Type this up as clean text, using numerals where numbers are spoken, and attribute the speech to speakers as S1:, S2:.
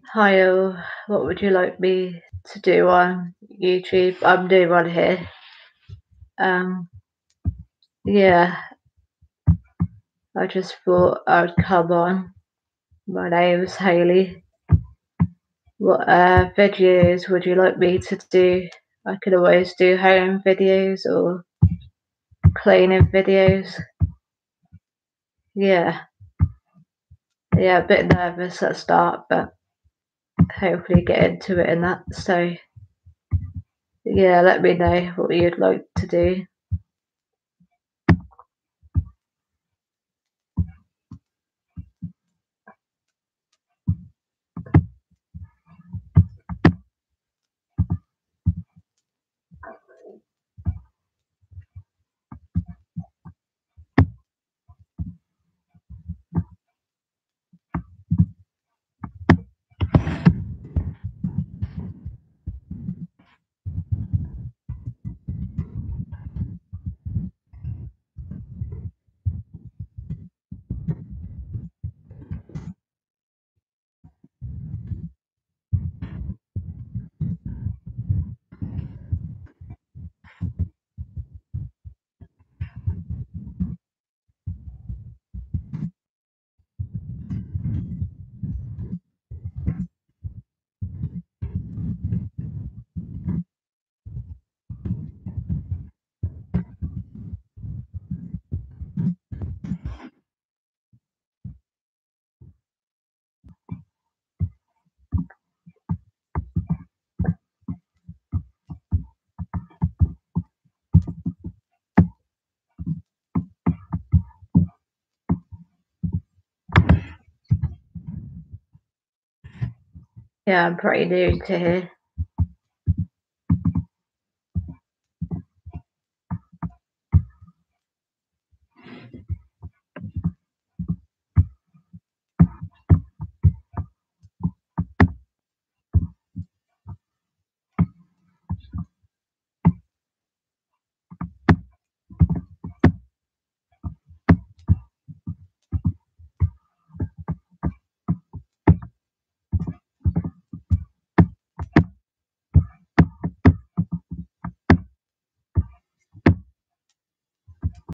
S1: Hi, what would you like me to do on YouTube? I'm new on here. Um, yeah, I just thought I'd come on. My name's Hayley. What videos would you like me to do? I could always do home videos or cleaning videos. Yeah, yeah, a bit nervous at start, but hopefully get into it and that. So, yeah, let me know what you'd like to do. Yeah, I'm pretty new to here.